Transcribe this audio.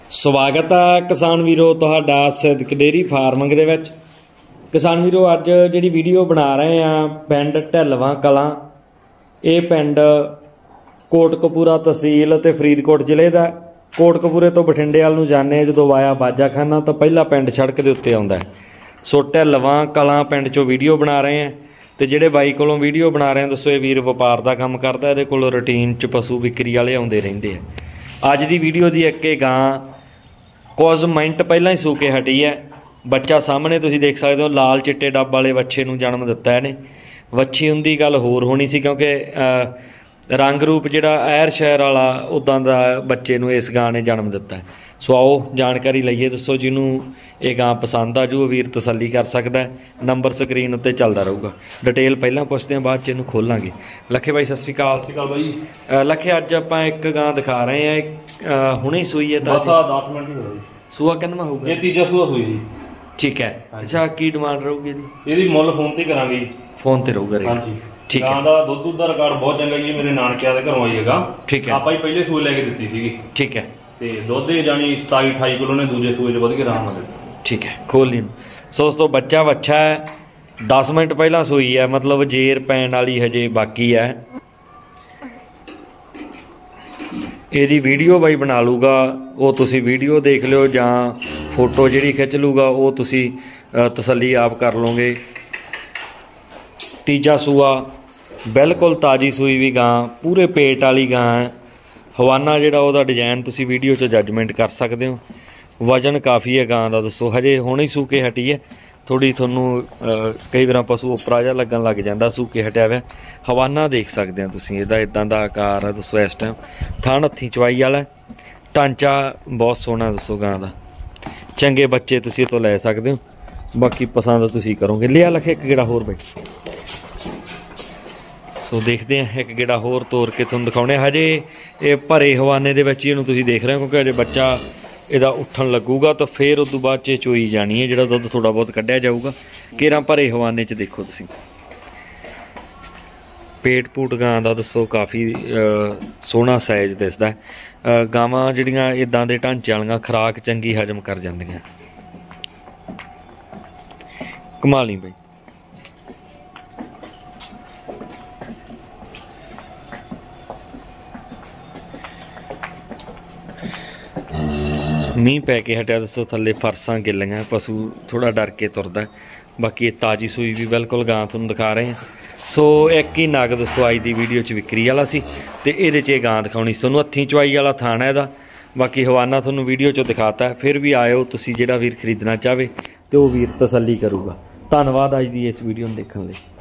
ਸਵਾਗਤ ਹੈ ਕਿਸਾਨ ਵੀਰੋ ਤੁਹਾਡਾ ਸਿੱਧਕ ਡੇਅਰੀ ਫਾਰਮਿੰਗ ਦੇ ਵਿੱਚ। ਕਿਸਾਨ ਵੀਰੋ ਅੱਜ ਜਿਹੜੀ ਵੀਡੀਓ ਬਣਾ ਰਹੇ ਆ ਪਿੰਡ ਢਿੱਲਵਾਂ ਕਲਾਂ, ਇਹ ਪਿੰਡ ਕੋਟਕਪੂਰਾ ਤਹਿਸੀਲ ਤੇ ਫਰੀਦਕੋਟ ਜ਼ਿਲ੍ਹੇ ਦਾ। ਕੋਟਕਪੂਰੇ ਤੋਂ ਬਠਿੰਡੇ ਵੱਲ ਨੂੰ ਜਾਂਦੇ ਜਦੋਂ ਵਾਇਆ ਬਾਜਾਖਾਨਾ ਤਾਂ ਪਹਿਲਾ ਪਿੰਡ ਸੜਕ ਦੇ ਉੱਤੇ ਆਉਂਦਾ। ਸੋ ਢਿੱਲਵਾਂ ਕਲਾਂ ਪਿੰਡ 'ਚੋਂ ਵੀਡੀਓ ਬਣਾ ਰਹੇ ਆ। ਤੇ ਜਿਹੜੇ ਬਾਈ ਕੋਲੋਂ ਵੀਡੀਓ ਬਣਾ ਰਹੇ ਆ ਦੱਸੋ ਇਹ ਵੀਰ ਵਪਾਰ ਦਾ ਕੰਮ ਕਰਦਾ, ਇਹਦੇ ਕੋਲ ਰੂਟੀਨ 'ਚ ਪਸ਼ੂ ਵਿਕਰੀ ਵਾਲੇ ਆਉਂਦੇ ਰਹਿੰਦੇ ਆ। ਅੱਜ ਦੀ ਵੀਡੀਓ ਦੀ ਇੱਕ ਗਾਂ ਕੁਝ ਮਿੰਟ ਪਹਿਲਾਂ ਹੀ ਸੂ ਕੇ ਹਟੀ ਹੈ। ਬੱਚਾ ਸਾਹਮਣੇ ਤੁਸੀਂ ਦੇਖ ਸਕਦੇ ਹੋ, ਲਾਲ ਚਿੱਟੇ ਡੱਬ ਵਾਲੇ ਵੱਛੇ ਨੂੰ ਜਨਮ ਦਿੱਤਾ ਇਹਨੇ। ਵੱਛੀ ਹੁੰਦੀ ਗੱਲ ਹੋਰ ਹੋਣੀ ਸੀ ਕਿਉਂਕਿ ਰੰਗ ਰੂਪ ਜਿਹੜਾ ਐਰ ਸ਼ਹਿਰ ਵਾਲਾ ਉੱਦਾਂ ਦਾ ਬੱਚੇ ਨੂੰ ਇਸ ਗਾਂ ਨੇ ਜਨਮ ਦਿੱਤਾ। ਸੋ ਆਓ ਜਾਣਕਾਰੀ ਲਈਏ। ਦੱਸੋ ਜਿਹਨੂੰ ਇਹ ਗਾਂ ਪਸੰਦ ਆ ਜੂ ਉਹ ਵੀਰ ਤਸੱਲੀ ਕਰ ਸਕਦਾ। ਨੰਬਰ ਸਕਰੀਨ ਉੱਤੇ ਚੱਲਦਾ ਰਹੂਗਾ। ਡਿਟੇਲ ਪਹਿਲਾਂ ਪੁੱਛਦੇ ਹਾਂ, ਬਾਅਦ 'ਚ ਇਹਨੂੰ ਖੋਲਾਂਗੇ। ਲੱਖੇ ਬਾਈ ਸਤਿ ਸ਼੍ਰੀ ਅਕਾਲ। ਸਤਿ ਸ਼੍ਰੀ ਅਕਾਲ ਬਾਈ। ਲੱਖੇ ਅੱਜ ਆਪਾਂ ਇੱਕ ਗਾਂ ਦਿਖਾ ਰਹੇ ਹਾਂ, ਹੁਣੇ ਸੂਈ ਹੈ ਤਾਂ ਬਸ 10 ਮਿੰਟ ਹੀ ਹੋਏ। ਸੂਆ ਕਿੰਨਾ ਹੋਊਗਾ? ਇਹ ਤੀਜਾ ਸੂਆ ਸੂਈ ਜੀ। ਠੀਕ ਹੈ। ਅੱਛਾ, ਕੀ ਡਿਮਾਂਡ ਰਹੂਗੀ ਇਹਦੀ ਮੁੱਲ ਫੋਨ ਤੇ ਕਰਾਂਗੇ ਜੀ। ਫੋਨ ਤੇ ਰਹੂਗਾ? ਹਾਂਜੀ ਠੀਕ ਹੈ। ਗਾਂ ਦਾ ਦੁੱਧ ਦਾ ਰਿਕਾਰਡ ਬਹੁਤ ਚੰਗਾ ਜੀ। ਮੇਰੇ ਨਾਨਕਿਆਂ ਦੇ ਘਰੋਂ ਆਈ ਹੈਗਾ। ਠੀਕ ਹੈ। ਆਪਾਂ ਹੀ ਪਹਿਲੇ ਸੂਏ ਲੈ ਕੇ ਦਿੱਤੀ ਸੀਗੀ। ਠੀਕ ਹੈ। ਤੇ ਦੁੱਧ ਇਹ ਜਾਨੀ 27-28 ਕਿਲੋ ਨੇ ਦੂਜੇ ਸੂਏ 'ਚ ਵਧ ਕੇ ਆਰਾਮ ਨਾਲ। ਠੀਕ ਹੈ, ਖੋਲ ਲਈ। ਸੋ ਉਸ ਤੋਂ ਬੱਚਾ ਵੱਛਾ ਹੈ, 10 ਮਿੰਟ ਪਹਿਲਾਂ ਸੂਈ ਹੈ, ਮਤਲਬ ਜੇਰ ਪੈਣ ਵਾਲੀ ਹਜੇ ਬਾਕੀ ਹੈ। ਇਹਦੀ ਵੀਡੀਓ ਬਾਈ ਬਣਾ ਲੂਗਾ, ਉਹ ਤੁਸੀਂ ਵੀਡੀਓ ਦੇਖ ਲਿਓ ਜਾਂ ਫੋਟੋ ਜਿਹੜੀ ਖਿੱਚ ਲੂਗਾ ਉਹ ਤੁਸੀਂ ਤਸੱਲੀ ਆਪ ਕਰ ਲਓਗੇ। ਤੀਜਾ ਸੂਆ ਬਿਲਕੁਲ ਤਾਜ਼ੀ ਸੂਈ ਵੀ ਗਾਂ, ਪੂਰੇ ਪੇਟ ਵਾਲੀ ਗਾਂ ਹੈ। ਹਵਾਨਾ ਜਿਹੜਾ ਉਹਦਾ ਡਿਜ਼ਾਈਨ ਤੁਸੀਂ ਵੀਡੀਓ 'ਚ ਜੱਜਮੈਂਟ ਕਰ ਸਕਦੇ ਹੋ। ਵਜਨ ਕਾਫੀ ਹੈ ਗਾਂ ਦਾ। ਦੱਸੋ ਹਜੇ ਹੁਣੇ ਸੂ ਕੇ ਹਟੀ ਹੈ। ਥੋੜ੍ਹੀ ਤੁਹਾਨੂੰ ਕਈ ਵਾਰ ਪਸ਼ੂ ਉਪਰਾ ਜਿਹਾ ਲੱਗਣ ਲੱਗ ਜਾਂਦਾ ਸੂ ਕੇ ਹਟਿਆ ਹੋਇਆ। ਹਵਾਨਾ ਦੇਖ ਸਕਦੇ ਹੋ ਤੁਸੀਂ, ਇਹਦਾ ਇੱਦਾਂ ਦਾ ਆਕਾਰ ਹੈ। ਦੱਸੋ ਇਸ ਟਾਈਮ ਥਣ ਹੱਥੀਂ ਚਵਾਈ ਵਾਲਾ, ਢਾਂਚਾ ਬਹੁਤ ਸੋਹਣਾ। ਦੱਸੋ ਗਾਂ ਦਾ ਚੰਗੇ ਬੱਚੇ ਤੁਸੀਂ ਇਹ ਤੋਂ ਲੈ ਸਕਦੇ ਹੋ। ਬਾਕੀ ਪਸੰਦ ਤੁਸੀਂ ਕਰੋਗੇ। ਲਿਆ ਲੱਖੇ ਇੱਕ ਗੇੜਾ ਹੋਰ ਬਾਈ। ਸੋ ਦੇਖਦੇ ਹਾਂ ਇੱਕ ਗੇੜਾ ਹੋਰ ਤੋਰ ਕੇ ਤੁਹਾਨੂੰ ਦਿਖਾਉਣੇ। ਹਜੇ ਇਹ ਭਰੇ ਹਵਾਨੇ ਦੇ ਵਿੱਚ ਹੀ ਇਹਨੂੰ ਤੁਸੀਂ ਦੇਖ ਰਹੇ ਹੋ ਕਿਉਂਕਿ ਹਜੇ ਬੱਚਾ ਇਹਦਾ ਉੱਠਣ ਲੱਗੂਗਾ ਤਾਂ ਫਿਰ ਉਸ ਤੋਂ ਬਾਅਦ 'ਚ ਚੋਈ ਜਾਣੀ ਹੈ। ਜਿਹੜਾ ਦੁੱਧ ਥੋੜ੍ਹਾ ਬਹੁਤ ਕੱਢਿਆ ਜਾਊਗਾ। ਕੇਰਾਂ ਭਰੇ ਹਵਾਨੇ 'ਚ ਦੇਖੋ ਤੁਸੀਂ। ਪੇਟ ਪੂਟ ਗਾਂ ਦਾ ਦੱਸੋ ਕਾਫੀ ਸੋਹਣਾ ਸਾਈਜ਼ ਦਿਸਦਾ। ਗਾਵਾਂ ਜਿਹੜੀਆਂ ਇੱਦਾਂ ਦੇ ਢਾਂਚੇ ਵਾਲੀਆਂ ਖੁਰਾਕ ਚੰਗੀ ਹਜਮ ਕਰ ਜਾਂਦੀਆਂ। ਕਮਾਲ ਹੀ ਬਾਈ। ਮੀਂਹ ਪੈ ਕੇ ਹਟਿਆ। ਦੱਸੋ ਥੱਲੇ ਫਰਸਾਂ ਗਿੱਲੀਆਂ, ਪਸ਼ੂ ਥੋੜ੍ਹਾ ਡਰ ਕੇ ਤੁਰਦਾ। ਬਾਕੀ ਇਹ ਤਾਜ਼ੀ ਸੂਈ ਵੀ ਬਿਲਕੁਲ ਗਾਂ ਤੁਹਾਨੂੰ ਦਿਖਾ ਰਹੇ ਹਾਂ। ਸੋ ਇੱਕ ਹੀ ਨਗ ਦੱਸੋ ਅੱਜ ਦੀ ਵੀਡੀਓ 'ਚ ਵਿਕਰੀ ਵਾਲਾ ਸੀ ਅਤੇ ਇਹਦੇ 'ਚ ਇਹ ਗਾਂ ਦਿਖਾਉਣੀ ਸੀ ਤੁਹਾਨੂੰ। ਹੱਥੀਂ ਚਵਾਈ ਵਾਲਾ ਥਾਣਾ ਇਹਦਾ। ਬਾਕੀ ਹਵਾਨਾ ਤੁਹਾਨੂੰ ਵੀਡੀਓ 'ਚੋਂ ਦਿਖਾਤਾ। ਫਿਰ ਵੀ ਆਇਓ ਤੁਸੀਂ, ਜਿਹੜਾ ਵੀਰ ਖਰੀਦਣਾ ਚਾਹਵੇ ਅਤੇ ਉਹ ਵੀਰ ਤਸੱਲੀ ਕਰੂਗਾ। ਧੰਨਵਾਦ ਅੱਜ ਦੀ ਇਸ ਵੀਡੀਓ ਨੂੰ ਦੇਖਣ ਲਈ।